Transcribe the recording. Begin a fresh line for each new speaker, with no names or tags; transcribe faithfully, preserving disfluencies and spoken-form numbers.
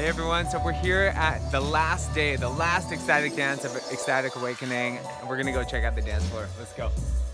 Hey everyone, so we're here at the last day, the last ecstatic dance of Ecstatic Awakening. We're gonna go check out the dance floor. Let's go.